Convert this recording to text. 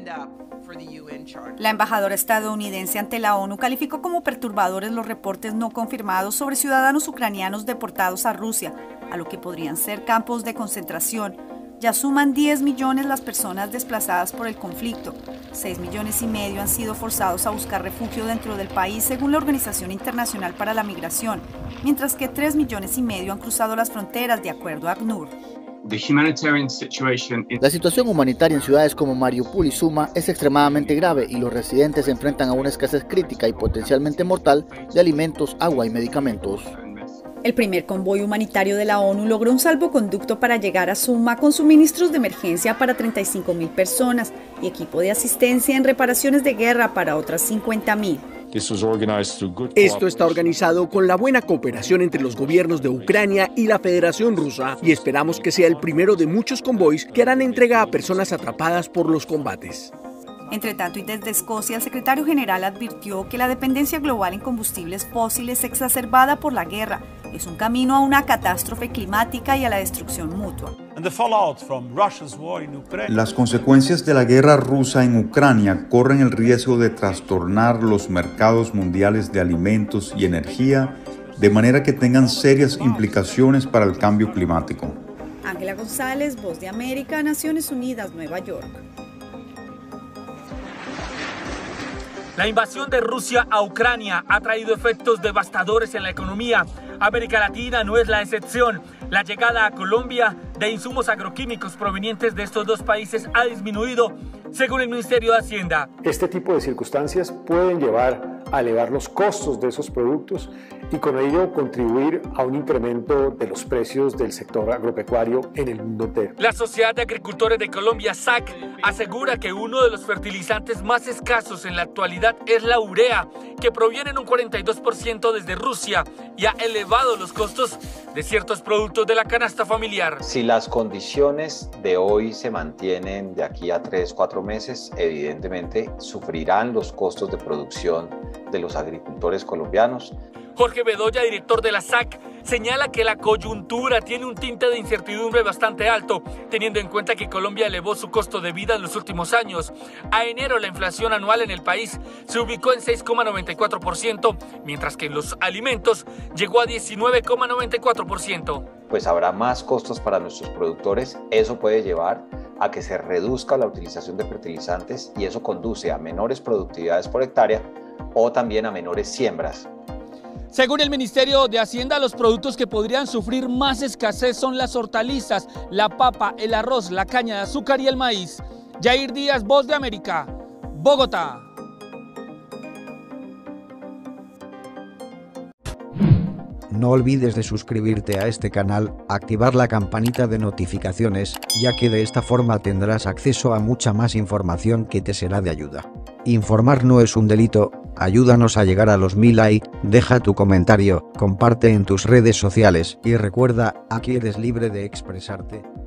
La embajadora estadounidense ante la ONU calificó como perturbadores los reportes no confirmados sobre ciudadanos ucranianos deportados a Rusia, a lo que podrían ser campos de concentración. Ya suman 10 millones las personas desplazadas por el conflicto. 6,5 millones han sido forzados a buscar refugio dentro del país según la Organización Internacional para la Migración, mientras que 3,5 millones han cruzado las fronteras, de acuerdo a ACNUR. La situación humanitaria en ciudades como Mariupol y Suma es extremadamente grave y los residentes se enfrentan a una escasez crítica y potencialmente mortal de alimentos, agua y medicamentos. El primer convoy humanitario de la ONU logró un salvoconducto para llegar a Suma con suministros de emergencia para 35,000 personas y equipo de asistencia en reparaciones de guerra para otras 50,000. Esto está organizado con la buena cooperación entre los gobiernos de Ucrania y la Federación Rusa y esperamos que sea el primero de muchos convoys que harán entrega a personas atrapadas por los combates. Entre tanto, y desde Escocia, el secretario general advirtió que la dependencia global en combustibles fósiles exacerbada por la guerra es un camino a una catástrofe climática y a la destrucción mutua. Las consecuencias de la guerra rusa en Ucrania corren el riesgo de trastornar los mercados mundiales de alimentos y energía de manera que tengan serias implicaciones para el cambio climático. Ángela González, Voz de América, Naciones Unidas, Nueva York. La invasión de Rusia a Ucrania ha traído efectos devastadores en la economía. América Latina no es la excepción. La llegada a Colombia de insumos agroquímicos provenientes de estos dos países ha disminuido, según el Ministerio de Hacienda. Este tipo de circunstancias pueden llevar a elevar los costos de esos productos y con ello contribuir a un incremento de los precios del sector agropecuario en el mundo entero. La Sociedad de Agricultores de Colombia, SAC, asegura que uno de los fertilizantes más escasos en la actualidad es la urea, que proviene en un 42% desde Rusia y ha elevado los costos de ciertos productos de la canasta familiar. Si las condiciones de hoy se mantienen de aquí a 3-4 meses, evidentemente sufrirán los costos de producción de los agricultores colombianos. Jorge Bedoya, director de la SAC, señala que la coyuntura tiene un tinte de incertidumbre bastante alto, teniendo en cuenta que Colombia elevó su costo de vida en los últimos años. A enero, la inflación anual en el país se ubicó en 6,94%, mientras que en los alimentos llegó a 19,94%. Pues habrá más costos para nuestros productores. Eso puede llevar a que se reduzca la utilización de fertilizantes y eso conduce a menores productividades por hectárea o también a menores siembras. Según el Ministerio de Hacienda, los productos que podrían sufrir más escasez son las hortalizas, la papa, el arroz, la caña de azúcar y el maíz. Jair Díaz, Voz de América, Bogotá. No olvides de suscribirte a este canal, activar la campanita de notificaciones, ya que de esta forma tendrás acceso a mucha más información que te será de ayuda. Informar no es un delito, ayúdanos a llegar a los 1000 likes, deja tu comentario, comparte en tus redes sociales y recuerda, aquí eres libre de expresarte.